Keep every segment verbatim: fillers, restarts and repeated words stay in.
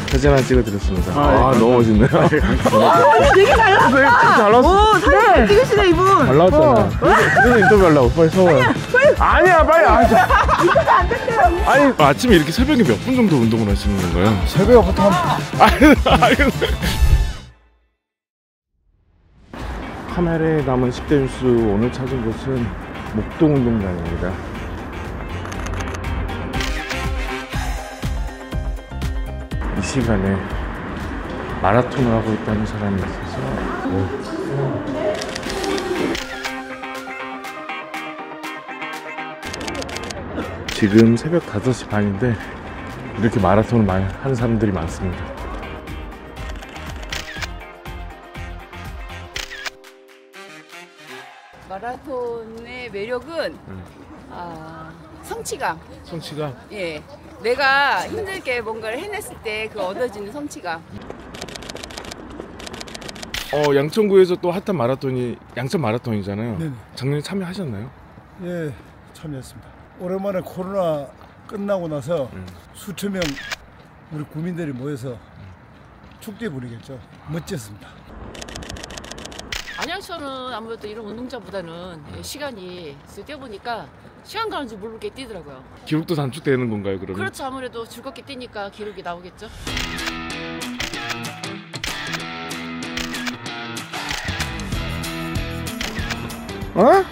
사진 하나 찍어드렸습니다. 아, 아, 아 너무 멋있네요. 아, 되게 잘 나왔다. 네, 잘 나왔어. 오, 사진 네. 찍으시네 이분. 잘 나왔잖아. 그래서 인터뷰 하려고 빨리 서워요. 아니야 빨리. 아, 인터뷰 안 됐대요. 아니 아침에 이렇게 새벽에 몇 분 정도 운동을 하시는 건가요? 새벽부터 한 아니, 아니. 카메라에 남은 십 대 뉴스 오늘 찾은 곳은 목동운동장입니다. 이 시간에 마라톤을 하고 있다는 사람이 있어서 오. 지금 새벽 다섯 시 반인데 이렇게 마라톤을 많이 하는 사람들이 많습니다. 마라톤의 매력은 음. 아, 성취감. 성취가 예, 내가 힘들게 뭔가를 해냈을 때 그 얻어지는 성취감. 어 양천구에서 또 핫한 마라톤이 양천 마라톤이잖아요. 네네. 작년에 참여하셨나요? 예 참여했습니다. 오랜만에 코로나 끝나고 나서 음. 수천 명 우리 구민들이 모여서 축제 부르겠죠. 멋졌습니다. 안양천은 아무래도 이런 운동장보다는 시간이 뛰어보니까 시간 가는 줄 모르게 뛰더라고요. 기록도 단축되는 건가요, 그러면? 그렇죠. 아무래도 즐겁게 뛰니까 기록이 나오겠죠. 어?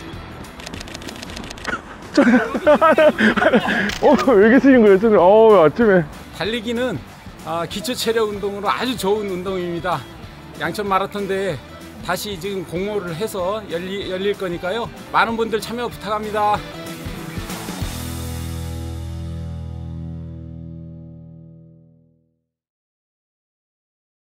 어, 왜 계시는 거예요, 저는? 어, 아침에. 달리기는 아, 기초 체력 운동으로 아주 좋은 운동입니다. 양천 마라톤 대회 다시 지금 공모를 해서 열리, 열릴 거니까요. 많은 분들 참여 부탁합니다.